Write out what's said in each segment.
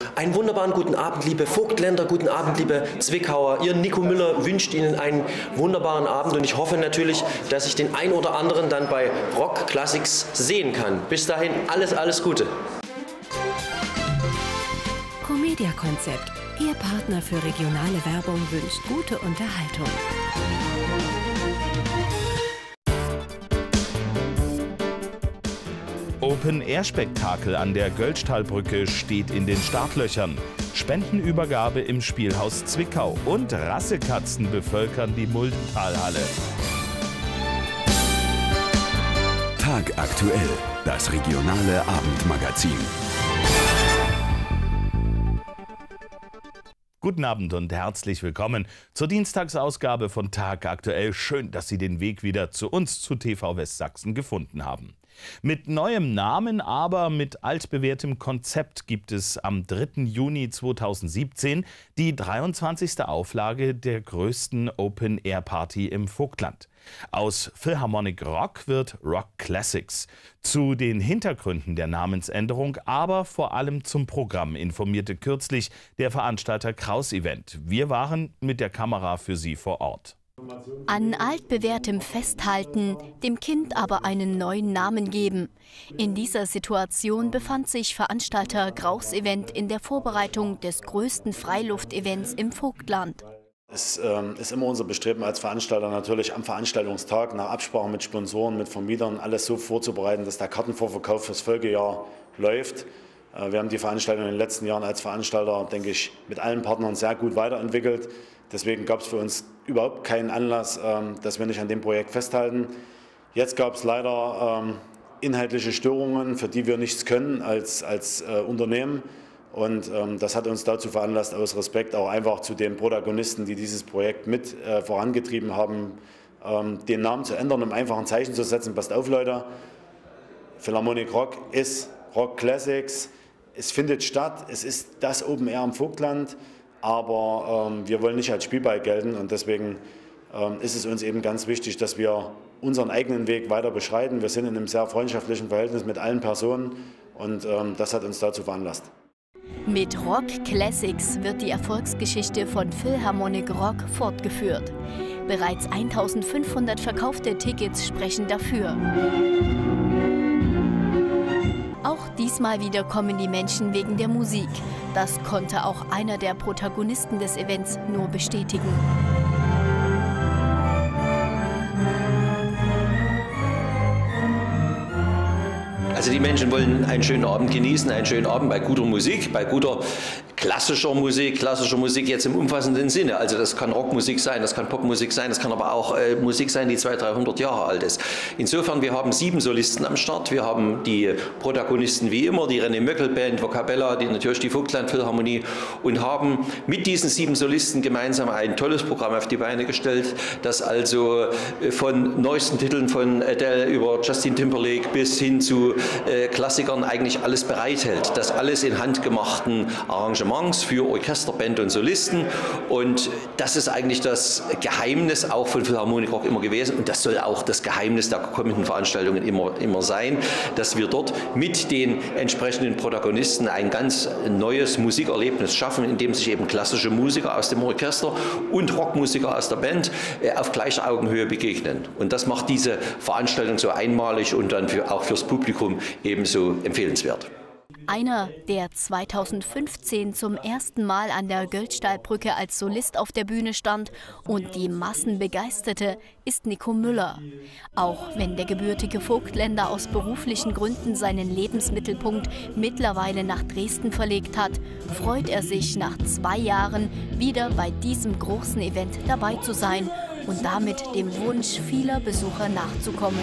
Einen wunderbaren guten Abend, liebe Vogtländer, guten Abend, liebe Zwickauer. Ihr Nico Müller wünscht Ihnen einen wunderbaren Abend und ich hoffe natürlich, dass ich den ein oder anderen dann bei Rock Classics sehen kann. Bis dahin alles Gute. Comedia Konzept, Ihr Partner für regionale Werbung, wünscht gute Unterhaltung. Open-Air-Spektakel an der Göllstallbrücke steht in den Startlöchern. Spendenübergabe im Spielhaus Zwickau und Rassekatzen bevölkern die Muldentalhalle. Tagaktuell, das regionale Abendmagazin. Guten Abend und herzlich willkommen zur Dienstagsausgabe von Tagaktuell. Schön, dass Sie den Weg wieder zu uns, zu TV Westsachsen, gefunden haben. Mit neuem Namen, aber mit altbewährtem Konzept gibt es am 3. Juni 2017 die 23. Auflage der größten Open-Air-Party im Vogtland. Aus Philharmonic Rock wird Rock Classics. Zu den Hintergründen der Namensänderung, aber vor allem zum Programm informierte kürzlich der Veranstalter Kraus Event. Wir waren mit der Kamera für Sie vor Ort. An altbewährtem festhalten, dem Kind aber einen neuen Namen geben. In dieser Situation befand sich Veranstalter Kraus Event in der Vorbereitung des größten Freiluftevents im Vogtland. Es ist immer unser Bestreben als Veranstalter natürlich am Veranstaltungstag nach Absprache mit Sponsoren, mit Vermietern alles so vorzubereiten, dass der Kartenvorverkauf fürs Folgejahr läuft. Wir haben die Veranstaltung in den letzten Jahren als Veranstalter, denke ich, mit allen Partnern sehr gut weiterentwickelt. Deswegen gab es für uns überhaupt keinen Anlass, dass wir nicht an dem Projekt festhalten. Jetzt gab es leider inhaltliche Störungen, für die wir nichts können als Unternehmen. Und das hat uns dazu veranlasst, aus Respekt auch einfach zu den Protagonisten, die dieses Projekt mit vorangetrieben haben, den Namen zu ändern, um einfach ein Zeichen zu setzen. Passt auf, Leute, Philharmonic Rock ist Rock Classics. Es findet statt, es ist das Open Air am Vogtland, aber wir wollen nicht als Spielball gelten und deswegen ist es uns eben ganz wichtig, dass wir unseren eigenen Weg weiter beschreiten. Wir sind in einem sehr freundschaftlichen Verhältnis mit allen Personen und das hat uns dazu veranlasst. Mit Rock Classics wird die Erfolgsgeschichte von Philharmonic Rock fortgeführt. Bereits 1500 verkaufte Tickets sprechen dafür. Auch diesmal wieder kommen die Menschen wegen der Musik. Das konnte auch einer der Protagonisten des Events nur bestätigen. Also die Menschen wollen einen schönen Abend genießen, einen schönen Abend bei guter Musik, bei guter klassischer Musik jetzt im umfassenden Sinne. Also das kann Rockmusik sein, das kann Popmusik sein, das kann aber auch Musik sein, die 200, 300 Jahre alt ist. Insofern, wir haben 7 Solisten am Start. Wir haben die Protagonisten wie immer, die René Möckel Band, Vocabella, natürlich die Vogtland Philharmonie und haben mit diesen 7 Solisten gemeinsam ein tolles Programm auf die Beine gestellt, das also von neuesten Titeln von Adele über Justin Timberlake bis hin zu Klassikern eigentlich alles bereithält. Das alles in handgemachten Arrangements für Orchester, Band und Solisten. Und das ist eigentlich das Geheimnis auch von Philharmonic Rock immer gewesen. Und das soll auch das Geheimnis der kommenden Veranstaltungen immer sein, dass wir dort mit den entsprechenden Protagonisten ein ganz neues Musikerlebnis schaffen, in dem sich eben klassische Musiker aus dem Orchester und Rockmusiker aus der Band auf gleicher Augenhöhe begegnen. Und das macht diese Veranstaltung so einmalig und dann auch fürs Publikum ebenso empfehlenswert. Einer, der 2015 zum ersten Mal an der Göllstallbrücke als Solist auf der Bühne stand und die Massen begeisterte, ist Nico Müller. Auch wenn der gebürtige Vogtländer aus beruflichen Gründen seinen Lebensmittelpunkt mittlerweile nach Dresden verlegt hat, freut er sich nach 2 Jahren wieder bei diesem großen Event dabei zu sein und damit dem Wunsch vieler Besucher nachzukommen.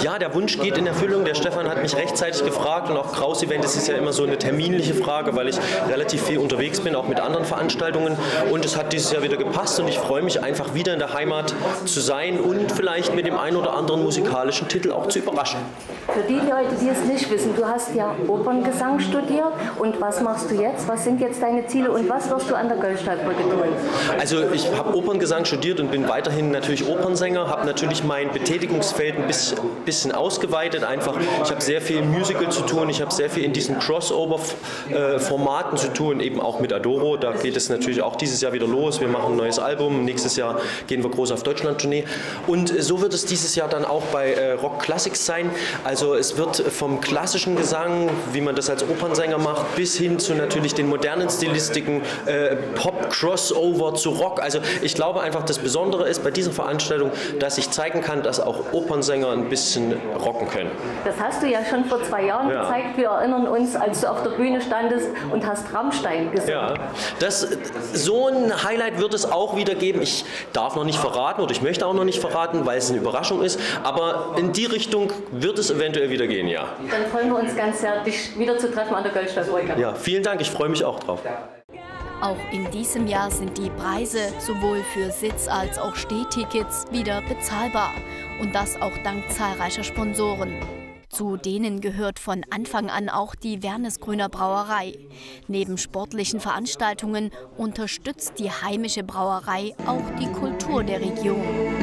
Ja, der Wunsch geht in Erfüllung. Der Stefan hat mich rechtzeitig gefragt und auch Kraus-Event, das ist ja immer so eine terminliche Frage, weil ich relativ viel unterwegs bin, auch mit anderen Veranstaltungen. Und es hat dieses Jahr wieder gepasst und ich freue mich einfach wieder in der Heimat zu sein und vielleicht mit dem einen oder anderen musikalischen Titel auch zu überraschen. Für die Leute, die es nicht wissen, du hast ja Operngesang studiert und was machst du jetzt? Was sind jetzt deine Ziele und was wirst du an der Göllstadtbrücke tun? Also ich habe Operngesang studiert und bin weiterhin natürlich Opernsänger, habe natürlich mein Betätigungsfeld ein bisschen ausgeweitet. Einfach, ich habe sehr viel im Musical zu tun, ich habe sehr viel in diesen Crossover-Formaten zu tun, eben auch mit Adoro. Da geht es natürlich auch dieses Jahr wieder los. Wir machen ein neues Album, nächstes Jahr gehen wir groß auf Deutschland-Tournee. Und so wird es dieses Jahr dann auch bei Rock Classics sein. Also es wird vom klassischen Gesang, wie man das als Opernsänger macht, bis hin zu natürlich den modernen Stilistiken, Pop-Crossover zu Rock. Also ich glaube einfach, das Besondere ist bei dieser Veranstaltung, dass ich zeigen kann, dass auch Opernsänger ein bisschen rocken können. Das hast du ja schon vor 2 Jahren gezeigt. Wir erinnern uns, als du auf der Bühne standest und hast Rammstein gesungen. Ja, so ein Highlight wird es auch wieder geben. Ich darf noch nicht verraten oder ich möchte auch noch nicht verraten, weil es eine Überraschung ist. Aber in die Richtung wird es eventuell wieder gehen, ja. Dann freuen wir uns ganz sehr, dich wieder zu treffen an der Göllstadtbrücke. Ja, vielen Dank, ich freue mich auch drauf. Auch in diesem Jahr sind die Preise sowohl für Sitz- als auch Stehtickets wieder bezahlbar. Und das auch dank zahlreicher Sponsoren. Zu denen gehört von Anfang an auch die Wernesgrüner Brauerei. Neben sportlichen Veranstaltungen unterstützt die heimische Brauerei auch die Kultur der Region.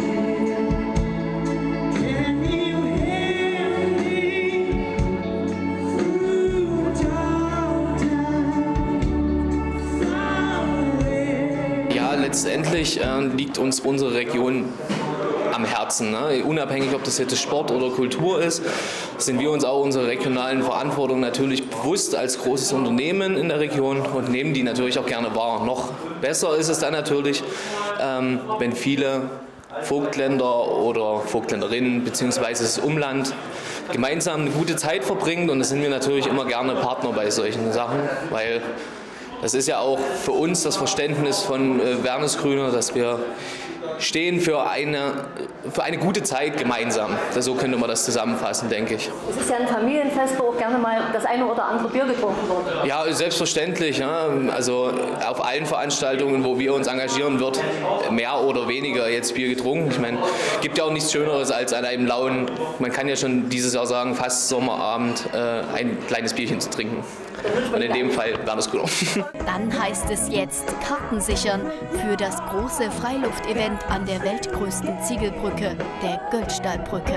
Ja, letztendlich liegt uns unsere Region am Herzen. Ne? Unabhängig, ob das jetzt Sport oder Kultur ist, sind wir uns auch unserer regionalen Verantwortung natürlich bewusst als großes Unternehmen in der Region und nehmen die natürlich auch gerne wahr. Noch besser ist es dann natürlich, wenn viele Vogtländer oder Vogtländerinnen bzw. das Umland gemeinsam eine gute Zeit verbringen, und da sind wir natürlich immer gerne Partner bei solchen Sachen, weil das ist ja auch für uns das Verständnis von Wernesgrüner, dass wir stehen für eine gute Zeit gemeinsam. So könnte man das zusammenfassen, denke ich. Es ist ja ein Familienfest, wo auch gerne mal das eine oder andere Bier getrunken wird. Ja, selbstverständlich. Ne? Also auf allen Veranstaltungen, wo wir uns engagieren, wird mehr oder weniger jetzt Bier getrunken. Ich meine, es gibt ja auch nichts Schöneres als an einem lauen, man kann ja schon dieses Jahr sagen, fast Sommerabend ein kleines Bierchen zu trinken. Und in dem Fall Wernesgrüner. Dann heißt es jetzt Karten sichern für das große Freiluftevent an der weltgrößten Ziegelbrücke, der Göllstadtbrücke.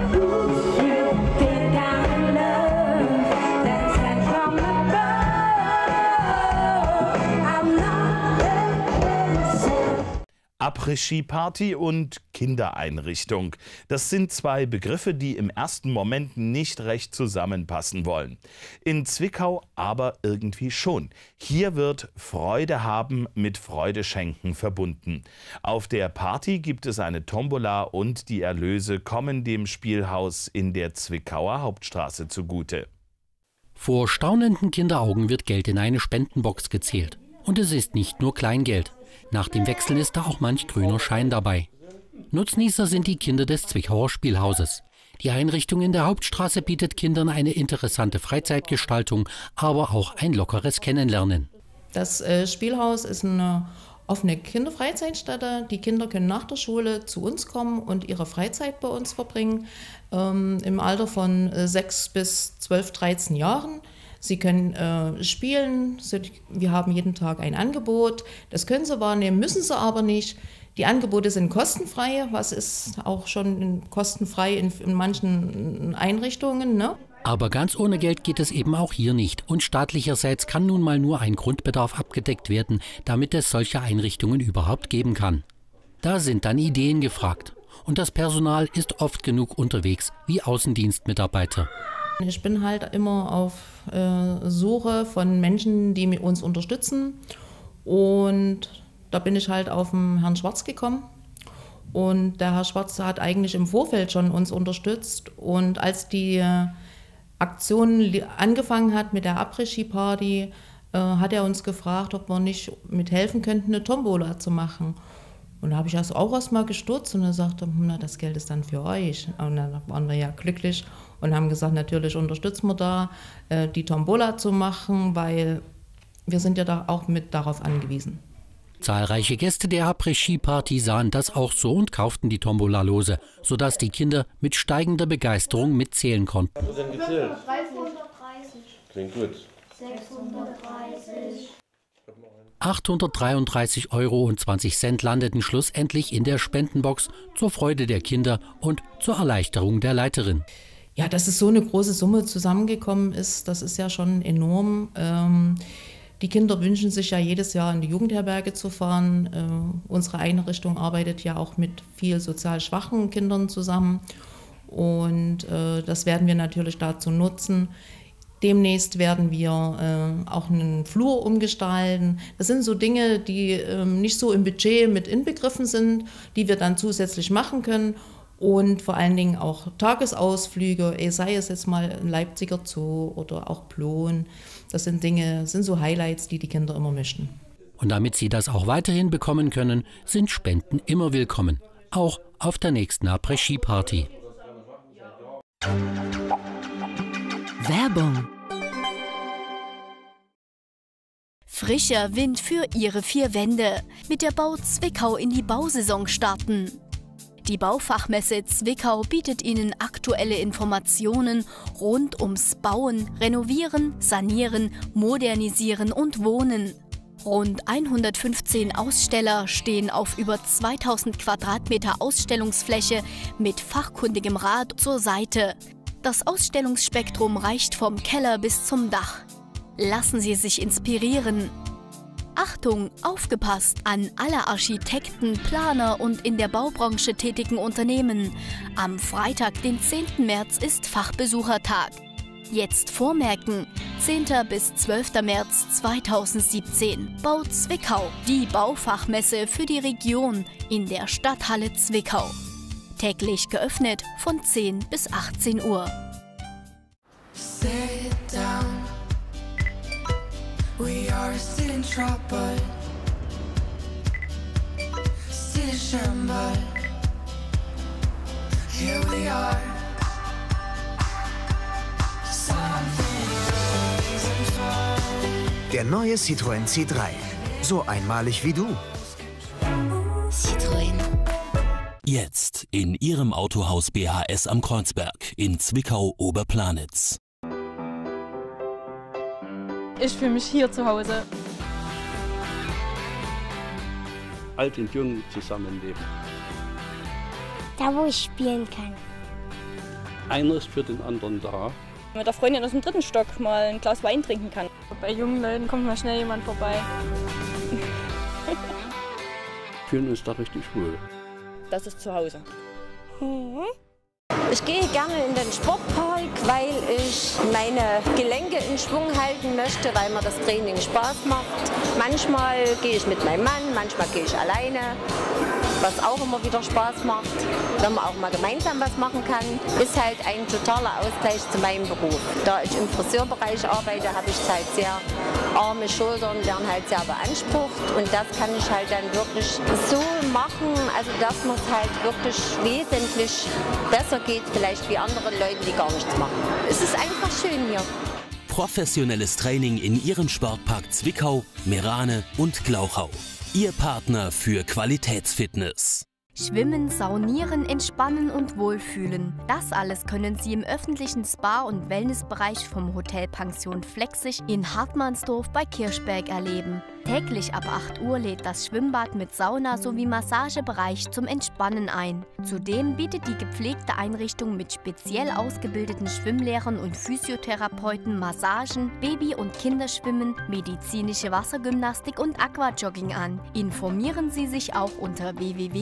Après-Ski-Party und Kindereinrichtung. Das sind 2 Begriffe, die im ersten Moment nicht recht zusammenpassen wollen. In Zwickau aber irgendwie schon. Hier wird Freude haben mit Freude schenken verbunden. Auf der Party gibt es eine Tombola und die Erlöse kommen dem Spielhaus in der Zwickauer Hauptstraße zugute. Vor staunenden Kinderaugen wird Geld in eine Spendenbox gezählt. Und es ist nicht nur Kleingeld. Nach dem Wechseln ist da auch manch grüner Schein dabei. Nutznießer sind die Kinder des Zwickauer Spielhauses. Die Einrichtung in der Hauptstraße bietet Kindern eine interessante Freizeitgestaltung, aber auch ein lockeres Kennenlernen. Das Spielhaus ist eine offene Kinderfreizeitstätte. Die Kinder können nach der Schule zu uns kommen und ihre Freizeit bei uns verbringen, im Alter von 6 bis 12, 13 Jahren. Sie können spielen, wir haben jeden Tag ein Angebot, das können Sie wahrnehmen, müssen Sie aber nicht. Die Angebote sind kostenfrei, was ist auch schon kostenfrei in manchen Einrichtungen, ne? Aber ganz ohne Geld geht es eben auch hier nicht. Und staatlicherseits kann nun mal nur ein Grundbedarf abgedeckt werden, damit es solche Einrichtungen überhaupt geben kann. Da sind dann Ideen gefragt. Und das Personal ist oft genug unterwegs, wie Außendienstmitarbeiter. Ich bin halt immer auf Suche von Menschen, die uns unterstützen. Und da bin ich halt auf den Herrn Schwarz gekommen. Und der Herr Schwarz hat eigentlich im Vorfeld schon uns unterstützt. Und als die Aktion angefangen hat mit der Après-Ski-Party, hat er uns gefragt, ob wir nicht mithelfen könnten, eine Tombola zu machen. Und da habe ich auch erst mal gestutzt und er sagte, na, das Geld ist dann für euch. Und dann waren wir ja glücklich und haben gesagt, natürlich unterstützen wir da, die Tombola zu machen, weil wir sind ja da auch mit darauf angewiesen. Zahlreiche Gäste der Après-Ski-Party sahen das auch so und kauften die Tombola-Lose, sodass die Kinder mit steigender Begeisterung mitzählen konnten. Was hast du denn gezählt? 330. Klingt gut. 630. 833,20 € landeten schlussendlich in der Spendenbox zur Freude der Kinder und zur Erleichterung der Leiterin. Ja, dass es so eine große Summe zusammengekommen ist, das ist ja schon enorm. Die Kinder wünschen sich ja jedes Jahr in die Jugendherberge zu fahren. Unsere Einrichtung arbeitet ja auch mit viel sozial schwachen Kindern zusammen. Und das werden wir natürlich dazu nutzen. Demnächst werden wir auch einen Flur umgestalten. Das sind so Dinge, die nicht so im Budget mit inbegriffen sind, die wir dann zusätzlich machen können. Und vor allen Dingen auch Tagesausflüge, sei es jetzt mal ein Leipziger Zoo oder auch Plon. Das sind Dinge, sind so Highlights, die die Kinder immer möchten. Und damit sie das auch weiterhin bekommen können, sind Spenden immer willkommen. Auch auf der nächsten Après-Ski-Party. Werbung. Frischer Wind für Ihre vier Wände. Mit der Bau Zwickau in die Bausaison starten. Die Baufachmesse Zwickau bietet Ihnen aktuelle Informationen rund ums Bauen, Renovieren, Sanieren, Modernisieren und Wohnen. Rund 115 Aussteller stehen auf über 2000 Quadratmeter Ausstellungsfläche mit fachkundigem Rat zur Seite. Das Ausstellungsspektrum reicht vom Keller bis zum Dach. Lassen Sie sich inspirieren. Achtung, aufgepasst an alle Architekten, Planer und in der Baubranche tätigen Unternehmen. Am Freitag, den 10. März, ist Fachbesuchertag. Jetzt vormerken, 10. bis 12. März 2017. Bau Zwickau, die Baufachmesse für die Region in der Stadthalle Zwickau. Täglich geöffnet von 10 bis 18 Uhr. Sit down. We are still in trouble. Still in shambles. Here we are. Der neue Citroën C3. So einmalig wie du. Citroën. Jetzt in Ihrem Autohaus BHS am Kreuzberg in Zwickau-Oberplanitz. Ich fühle mich hier zu Hause. Alt und jung zusammenleben. Da, wo ich spielen kann. Einer ist für den anderen da. Mit der Freundin aus dem 3. Stock mal ein Glas Wein trinken kann. Bei jungen Leuten kommt mal schnell jemand vorbei. Fühlen uns da richtig wohl. Das ist zu Hause. Ich gehe gerne in den Sportpark, weil ich meine Gelenke in Schwung halten möchte, weil mir das Training Spaß macht. Manchmal gehe ich mit meinem Mann, manchmal gehe ich alleine, was auch immer wieder Spaß macht. Wenn man auch mal gemeinsam was machen kann, ist halt ein totaler Ausgleich zu meinem Beruf. Da ich im Friseurbereich arbeite, habe ich halt sehr arme Schultern, werden halt sehr beansprucht und das kann ich halt dann wirklich so machen, also dass man es halt wirklich wesentlich besser geht, vielleicht wie andere Leute, die gar nichts machen. Es ist einfach schön hier. Professionelles Training in Ihrem Sportpark Zwickau, Merane und Glauchau. Ihr Partner für Qualitätsfitness. Schwimmen, saunieren, entspannen und wohlfühlen. Das alles können Sie im öffentlichen Spa- und Wellnessbereich vom Hotel Pension Flexig in Hartmannsdorf bei Kirchberg erleben. Täglich ab 8 Uhr lädt das Schwimmbad mit Sauna sowie Massagebereich zum Entspannen ein. Zudem bietet die gepflegte Einrichtung mit speziell ausgebildeten Schwimmlehrern und Physiotherapeuten Massagen, Baby- und Kinderschwimmen, medizinische Wassergymnastik und Aquajogging an. Informieren Sie sich auch unter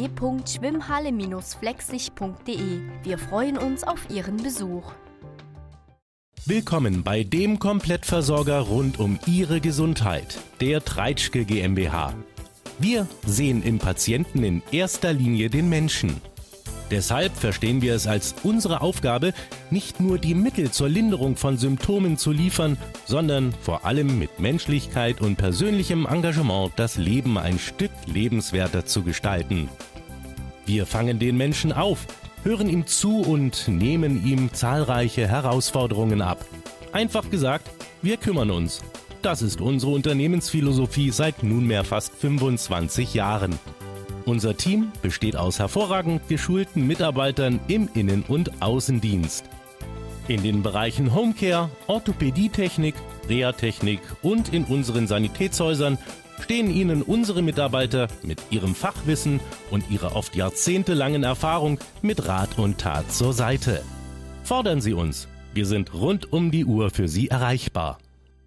www.schwimmhalle-flexig.de. Wir freuen uns auf Ihren Besuch. Willkommen bei dem Komplettversorger rund um Ihre Gesundheit, der Treitschke GmbH. Wir sehen im Patienten in erster Linie den Menschen. Deshalb verstehen wir es als unsere Aufgabe, nicht nur die Mittel zur Linderung von Symptomen zu liefern, sondern vor allem mit Menschlichkeit und persönlichem Engagement das Leben ein Stück lebenswerter zu gestalten. Wir fangen den Menschen auf, hören ihm zu und nehmen ihm zahlreiche Herausforderungen ab. Einfach gesagt, wir kümmern uns. Das ist unsere Unternehmensphilosophie seit nunmehr fast 25 Jahren. Unser Team besteht aus hervorragend geschulten Mitarbeitern im Innen- und Außendienst. In den Bereichen Homecare, Orthopädietechnik, Reha-Technik und in unseren Sanitätshäusern stehen Ihnen unsere Mitarbeiter mit ihrem Fachwissen und ihrer oft jahrzehntelangen Erfahrung mit Rat und Tat zur Seite. Fordern Sie uns. Wir sind rund um die Uhr für Sie erreichbar.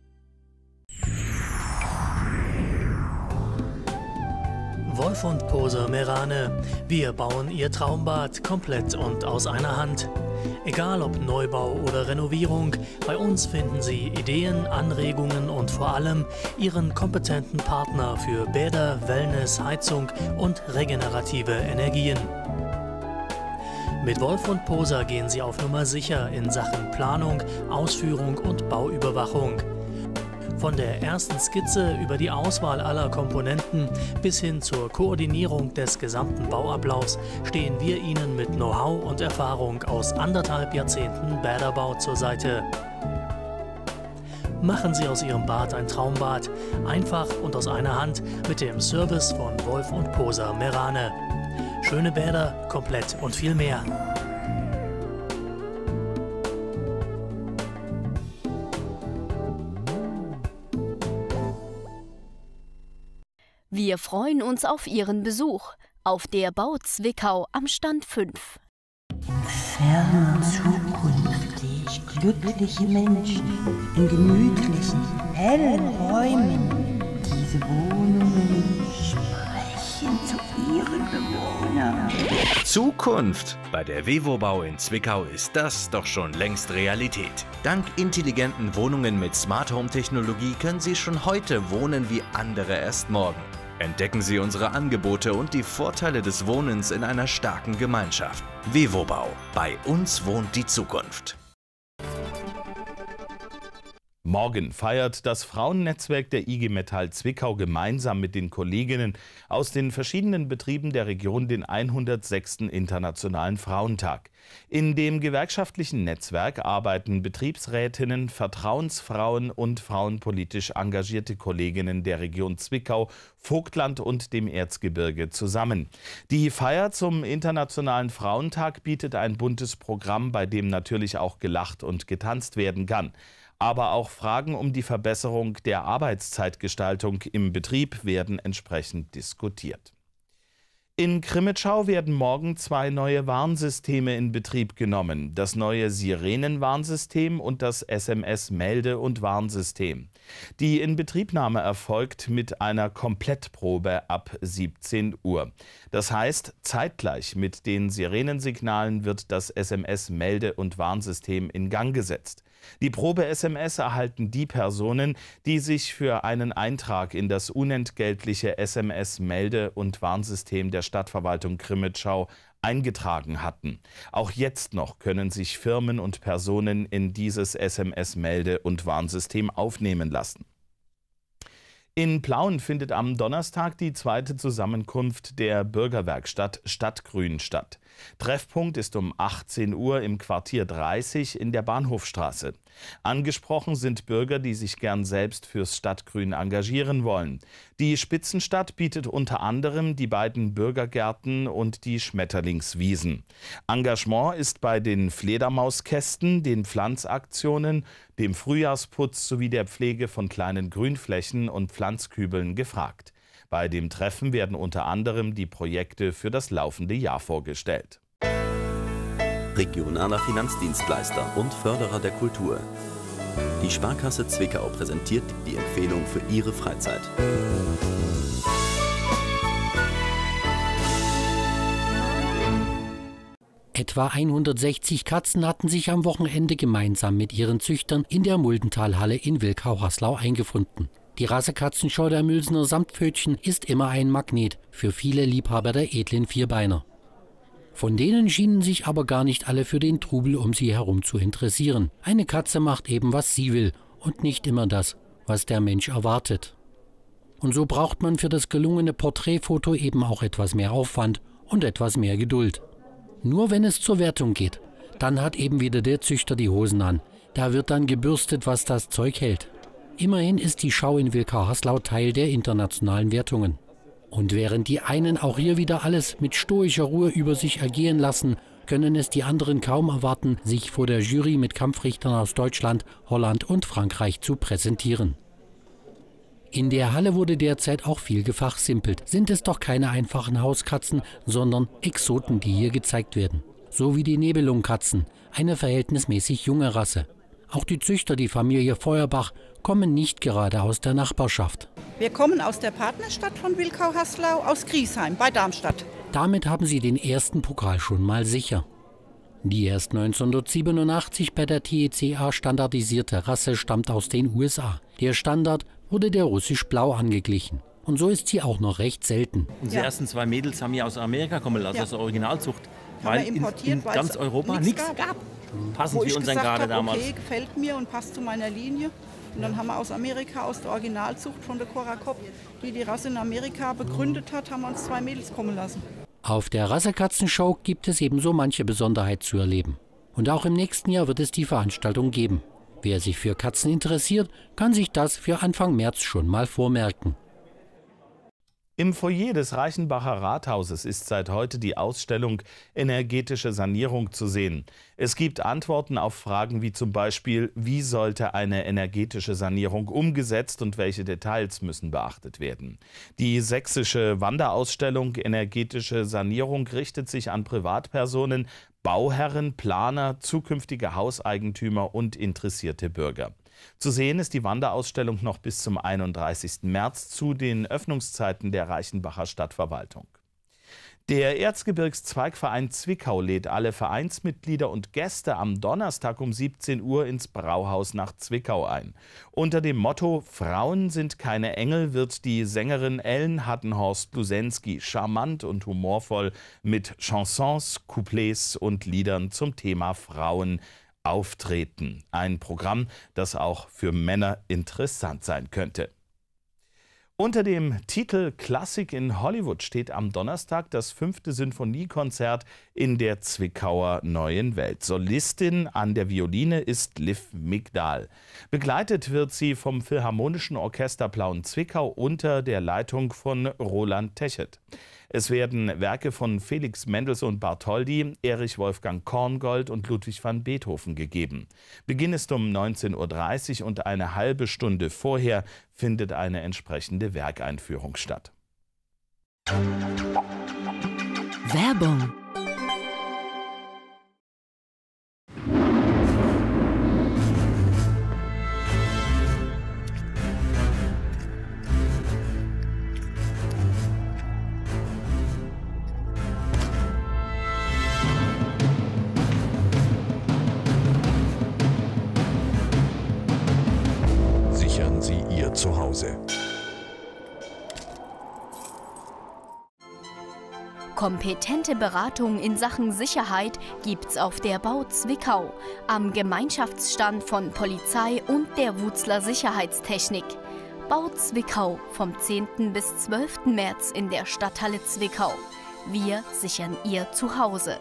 Wolf und Poser Merane. Wir bauen Ihr Traumbad komplett und aus einer Hand. Egal ob Neubau oder Renovierung, bei uns finden Sie Ideen, Anregungen und vor allem Ihren kompetenten Partner für Bäder, Wellness, Heizung und regenerative Energien. Mit Wolf und Poser gehen Sie auf Nummer sicher in Sachen Planung, Ausführung und Bauüberwachung. Von der ersten Skizze über die Auswahl aller Komponenten bis hin zur Koordinierung des gesamten Bauablaufs stehen wir Ihnen mit Know-how und Erfahrung aus 1,5 Jahrzehnten Bäderbau zur Seite. Machen Sie aus Ihrem Bad ein Traumbad, einfach und aus einer Hand mit dem Service von Wolf und Poser Merane. Schöne Bäder, komplett und viel mehr. Wir freuen uns auf Ihren Besuch auf der Bau Zwickau am Stand 5. Fernen Zukunft sehe ich glückliche Menschen in gemütlichen, hellen Räumen. Diese Wohnungen sprechen zu ihren Bewohnern. Zukunft! Bei der Vevobau in Zwickau ist das doch schon längst Realität. Dank intelligenten Wohnungen mit Smart Home Technologie können Sie schon heute wohnen wie andere erst morgen. Entdecken Sie unsere Angebote und die Vorteile des Wohnens in einer starken Gemeinschaft. Vevobau. Bei uns wohnt die Zukunft. Morgen feiert das Frauennetzwerk der IG Metall Zwickau gemeinsam mit den Kolleginnen aus den verschiedenen Betrieben der Region den 106. Internationalen Frauentag. In dem gewerkschaftlichen Netzwerk arbeiten Betriebsrätinnen, Vertrauensfrauen und frauenpolitisch engagierte Kolleginnen der Region Zwickau, Vogtland und dem Erzgebirge zusammen. Die Feier zum Internationalen Frauentag bietet ein buntes Programm, bei dem natürlich auch gelacht und getanzt werden kann. Aber auch Fragen um die Verbesserung der Arbeitszeitgestaltung im Betrieb werden entsprechend diskutiert. In Crimmitschau werden morgen 2 neue Warnsysteme in Betrieb genommen. Das neue Sirenenwarnsystem und das SMS-Melde- und Warnsystem. Die Inbetriebnahme erfolgt mit einer Komplettprobe ab 17 Uhr. Das heißt, zeitgleich mit den Sirenensignalen wird das SMS-Melde- und Warnsystem in Gang gesetzt. Die Probe-SMS erhalten die Personen, die sich für einen Eintrag in das unentgeltliche SMS-Melde- und Warnsystem der Stadtverwaltung Crimmitschau eingetragen hatten. Auch jetzt noch können sich Firmen und Personen in dieses SMS-Melde- und Warnsystem aufnehmen lassen. In Plauen findet am Donnerstag die 2. Zusammenkunft der Bürgerwerkstatt Stadtgrün statt. Treffpunkt ist um 18 Uhr im Quartier 30 in der Bahnhofstraße. Angesprochen sind Bürger, die sich gern selbst fürs Stadtgrün engagieren wollen. Die Spitzenstadt bietet unter anderem die beiden Bürgergärten und die Schmetterlingswiesen. Engagement ist bei den Fledermauskästen, den Pflanzaktionen, dem Frühjahrsputz sowie der Pflege von kleinen Grünflächen und Pflanzkübeln gefragt. Bei dem Treffen werden unter anderem die Projekte für das laufende Jahr vorgestellt. Regionaler Finanzdienstleister und Förderer der Kultur. Die Sparkasse Zwickau präsentiert die Empfehlung für Ihre Freizeit. Etwa 160 Katzen hatten sich am Wochenende gemeinsam mit ihren Züchtern in der Muldentalhalle in Wilkau-Haslau eingefunden. Die Rassekatzenschau der Mülsener Samtpfötchen ist immer ein Magnet für viele Liebhaber der edlen Vierbeiner. Von denen schienen sich aber gar nicht alle für den Trubel um sie herum zu interessieren. Eine Katze macht eben, was sie will und nicht immer das, was der Mensch erwartet. Und so braucht man für das gelungene Porträtfoto eben auch etwas mehr Aufwand und etwas mehr Geduld. Nur wenn es zur Wertung geht, dann hat eben wieder der Züchter die Hosen an. Da wird dann gebürstet, was das Zeug hält. Immerhin ist die Schau in Wilkau-Haslau Teil der internationalen Wertungen. Und während die einen auch hier wieder alles mit stoischer Ruhe über sich ergehen lassen, können es die anderen kaum erwarten, sich vor der Jury mit Kampfrichtern aus Deutschland, Holland und Frankreich zu präsentieren. In der Halle wurde derzeit auch viel gefachsimpelt. Sind es doch keine einfachen Hauskatzen, sondern Exoten, die hier gezeigt werden. So wie die Nebelungkatzen, eine verhältnismäßig junge Rasse. Auch die Züchter, die Familie Feuerbach, kommen nicht gerade aus der Nachbarschaft. Wir kommen aus der Partnerstadt von Wilkau-Haslau, aus Griesheim bei Darmstadt. Damit haben sie den ersten Pokal schon mal sicher. Die erst 1987 bei der TECA standardisierte Rasse stammt aus den USA. Der Standard wurde der russisch-blau angeglichen. Und so ist sie auch noch recht selten. Unsere ersten 2 Mädels haben wir aus Amerika kommen lassen, aus der Originalzucht. Weil in ganz Europa nichts gab. Passend wie unseren gerade damals. Okay, gefällt mir und passt zu meiner Linie. Und dann haben wir aus Amerika, aus der Originalzucht von der Cora Kopp, die die Rasse in Amerika begründet hat, haben wir uns 2 Mädels kommen lassen. Auf der Rassekatzenshow gibt es ebenso manche Besonderheit zu erleben. Und auch im nächsten Jahr wird es die Veranstaltung geben. Wer sich für Katzen interessiert, kann sich das für Anfang März schon mal vormerken. Im Foyer des Reichenbacher Rathauses ist seit heute die Ausstellung Energetische Sanierung zu sehen. Es gibt Antworten auf Fragen wie zum Beispiel, wie sollte eine energetische Sanierung umgesetzt und welche Details müssen beachtet werden. Die sächsische Wanderausstellung Energetische Sanierung richtet sich an Privatpersonen, Bauherren, Planer, zukünftige Hauseigentümer und interessierte Bürger. Zu sehen ist die Wanderausstellung noch bis zum 31. März zu den Öffnungszeiten der Reichenbacher Stadtverwaltung. Der Erzgebirgszweigverein Zwickau lädt alle Vereinsmitglieder und Gäste am Donnerstag um 17 Uhr ins Brauhaus nach Zwickau ein. Unter dem Motto »Frauen sind keine Engel« wird die Sängerin Ellen Hattenhorst-Blusensky charmant und humorvoll mit Chansons, Couplets und Liedern zum Thema Frauen auftreten. Ein Programm, das auch für Männer interessant sein könnte. Unter dem Titel Klassik in Hollywood steht am Donnerstag das 5. Sinfoniekonzert in der Zwickauer Neuen Welt. Solistin an der Violine ist Liv Migdal. Begleitet wird sie vom Philharmonischen Orchester Plauen-Zwickau unter der Leitung von Roland Techet. Es werden Werke von Felix Mendelssohn Bartholdy, Erich Wolfgang Korngold und Ludwig van Beethoven gegeben. Beginn ist um 19:30 Uhr und eine halbe Stunde vorher findet eine entsprechende Werkeinführung statt. Werbung. Sichern Sie Ihr Zuhause. Kompetente Beratung in Sachen Sicherheit gibt's auf der Bau Zwickau, am Gemeinschaftsstand von Polizei und der Wutzler Sicherheitstechnik. Bau Zwickau vom 10. bis 12. März in der Stadthalle Zwickau. Wir sichern Ihr Zuhause.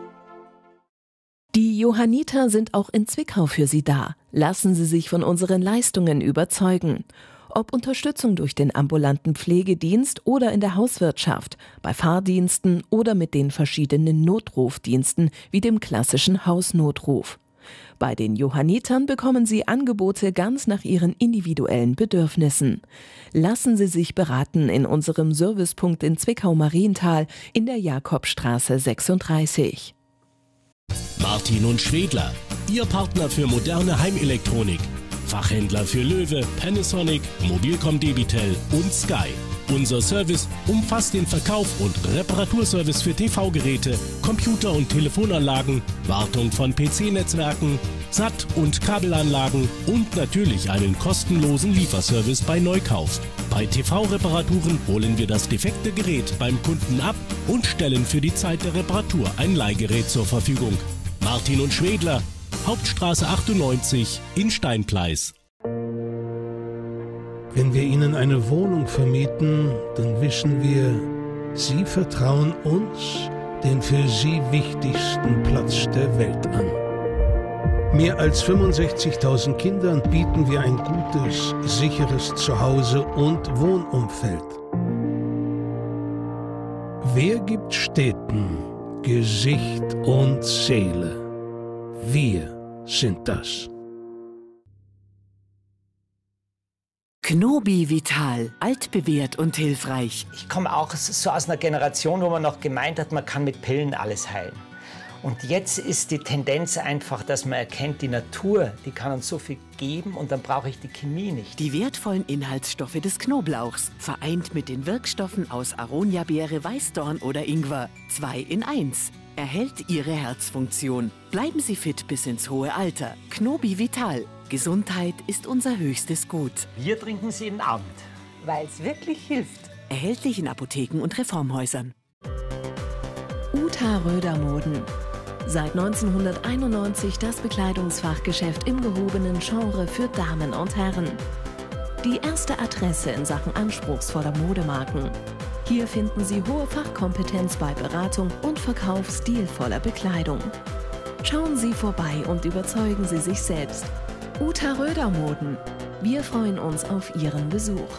Die Johanniter sind auch in Zwickau für Sie da. Lassen Sie sich von unseren Leistungen überzeugen. Ob Unterstützung durch den ambulanten Pflegedienst oder in der Hauswirtschaft, bei Fahrdiensten oder mit den verschiedenen Notrufdiensten wie dem klassischen Hausnotruf. Bei den Johannitern bekommen Sie Angebote ganz nach Ihren individuellen Bedürfnissen. Lassen Sie sich beraten in unserem Servicepunkt in Zwickau-Marienthal in der Jakobstraße 36. Martin und Schwedler, Ihr Partner für moderne Heimelektronik. Fachhändler für Löwe, Panasonic, Mobilcom Debitel und Sky. Unser Service umfasst den Verkauf und Reparaturservice für TV-Geräte, Computer- und Telefonanlagen, Wartung von PC-Netzwerken, Satt- und Kabelanlagen und natürlich einen kostenlosen Lieferservice bei Neukauf. Bei TV-Reparaturen holen wir das defekte Gerät beim Kunden ab und stellen für die Zeit der Reparatur ein Leihgerät zur Verfügung. Martin und Schwedler, Hauptstraße 98 in Steinkleis. Wenn wir Ihnen eine Wohnung vermieten, dann wissen wir, Sie vertrauen uns den für Sie wichtigsten Platz der Welt an. Mehr als 65.000 Kindern bieten wir ein gutes, sicheres Zuhause und Wohnumfeld. Wer gibt Städten Gesicht und Seele? Wir sind das. Knobi Vital, altbewährt und hilfreich. Ich komme auch so aus einer Generation, wo man noch gemeint hat, man kann mit Pillen alles heilen. Und jetzt ist die Tendenz einfach, dass man erkennt, die Natur, die kann uns so viel geben und dann brauche ich die Chemie nicht. Die wertvollen Inhaltsstoffe des Knoblauchs, vereint mit den Wirkstoffen aus Aronia-Beere, Weißdorn oder Ingwer. 2 in 1. Erhält Ihre Herzfunktion. Bleiben Sie fit bis ins hohe Alter. Knobi Vital. Gesundheit ist unser höchstes Gut. Wir trinken sie jeden Abend, weil es wirklich hilft. Erhältlich in Apotheken und Reformhäusern. Uta Röder Moden. Seit 1991 das Bekleidungsfachgeschäft im gehobenen Genre für Damen und Herren. Die erste Adresse in Sachen anspruchsvoller Modemarken. Hier finden Sie hohe Fachkompetenz bei Beratung und Verkauf stilvoller Bekleidung. Schauen Sie vorbei und überzeugen Sie sich selbst. Uta Röder Moden. Wir freuen uns auf Ihren Besuch.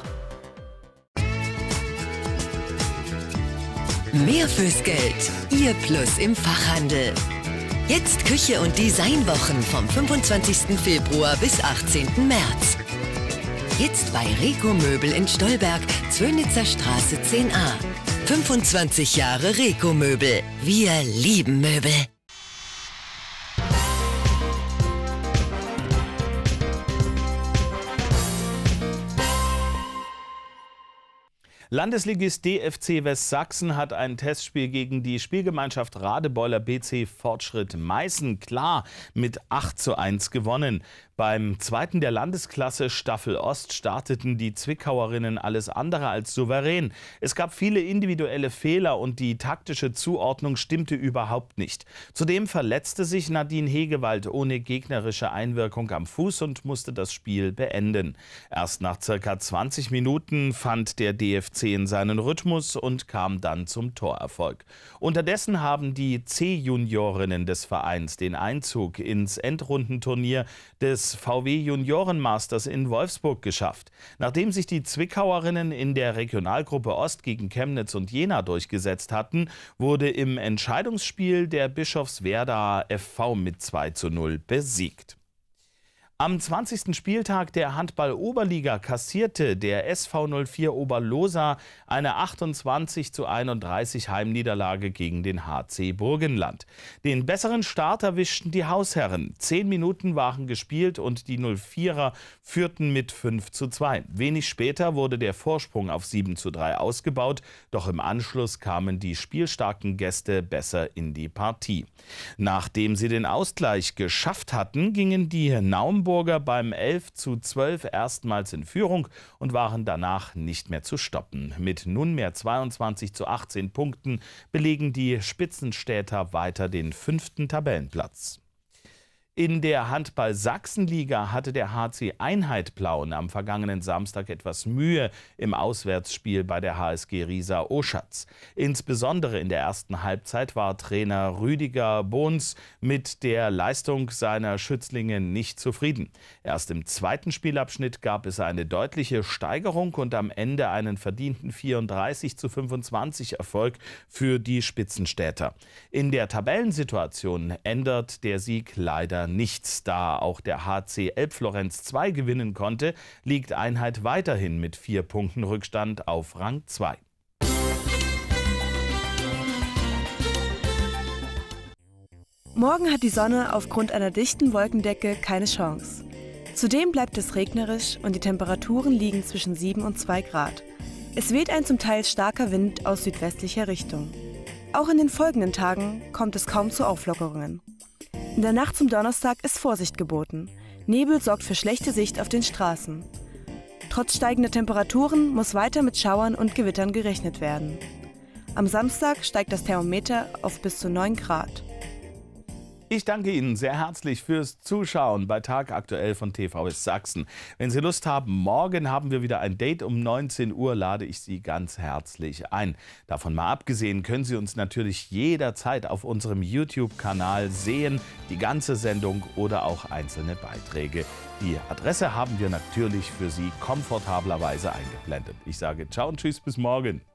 Mehr fürs Geld. Ihr Plus im Fachhandel. Jetzt Küche- und Designwochen vom 25. Februar bis 18. März. Jetzt bei Reko Möbel in Stolberg, Zwönitzer Straße 10a. 25 Jahre Reko Möbel. Wir lieben Möbel. Landesligist DFC Westsachsen hat ein Testspiel gegen die Spielgemeinschaft Radebeuler BC Fortschritt Meißen klar mit 8:1 gewonnen. Beim zweiten der Landesklasse Staffel Ost starteten die Zwickauerinnen alles andere als souverän. Es gab viele individuelle Fehler und die taktische Zuordnung stimmte überhaupt nicht. Zudem verletzte sich Nadine Hegewald ohne gegnerische Einwirkung am Fuß und musste das Spiel beenden. Erst nach ca. 20 Minuten fand der DFC in seinen Rhythmus und kam dann zum Torerfolg. Unterdessen haben die C-Juniorinnen des Vereins den Einzug ins Endrundenturnier des VW Juniorenmasters in Wolfsburg geschafft. Nachdem sich die Zwickauerinnen in der Regionalgruppe Ost gegen Chemnitz und Jena durchgesetzt hatten, wurde im Entscheidungsspiel der Bischofswerda FV mit 2:0 besiegt. Am 20. Spieltag der Handball-Oberliga kassierte der SV 04 Oberlosa eine 28:31 Heimniederlage gegen den HC Burgenland. Den besseren Start erwischten die Hausherren. 10 Minuten waren gespielt und die 04er führten mit 5:2. Wenig später wurde der Vorsprung auf 7:3 ausgebaut, doch im Anschluss kamen die spielstarken Gäste besser in die Partie. Nachdem sie den Ausgleich geschafft hatten, gingen die Naumburger beim 11:12 erstmals in Führung und waren danach nicht mehr zu stoppen. Mit nunmehr 22:18 Punkten belegen die Spitzenstädter weiter den 5. Tabellenplatz. In der Handball-Sachsenliga hatte der HC Einheit Plauen am vergangenen Samstag etwas Mühe im Auswärtsspiel bei der HSG Riesa Oschatz. Insbesondere in der ersten Halbzeit war Trainer Rüdiger Bohns mit der Leistung seiner Schützlinge nicht zufrieden. Erst im zweiten Spielabschnitt gab es eine deutliche Steigerung und am Ende einen verdienten 34:25 Erfolg für die Spitzenstädter. In der Tabellensituation ändert der Sieg leider nichts. Da auch der HC Elbflorenz 2 gewinnen konnte, liegt Einheit weiterhin mit 4 Punkten Rückstand auf Rang 2. Morgen hat die Sonne aufgrund einer dichten Wolkendecke keine Chance. Zudem bleibt es regnerisch und die Temperaturen liegen zwischen 7 und 2 Grad. Es weht ein zum Teil starker Wind aus südwestlicher Richtung. Auch in den folgenden Tagen kommt es kaum zu Auflockerungen. In der Nacht zum Donnerstag ist Vorsicht geboten. Nebel sorgt für schlechte Sicht auf den Straßen. Trotz steigender Temperaturen muss weiter mit Schauern und Gewittern gerechnet werden. Am Samstag steigt das Thermometer auf bis zu 9 Grad. Ich danke Ihnen sehr herzlich fürs Zuschauen bei Tag aktuell von TVS Sachsen. Wenn Sie Lust haben, morgen haben wir wieder ein Date um 19 Uhr, lade ich Sie ganz herzlich ein. Davon mal abgesehen können Sie uns natürlich jederzeit auf unserem YouTube-Kanal sehen, die ganze Sendung oder auch einzelne Beiträge. Die Adresse haben wir natürlich für Sie komfortablerweise eingeblendet. Ich sage ciao und tschüss, bis morgen.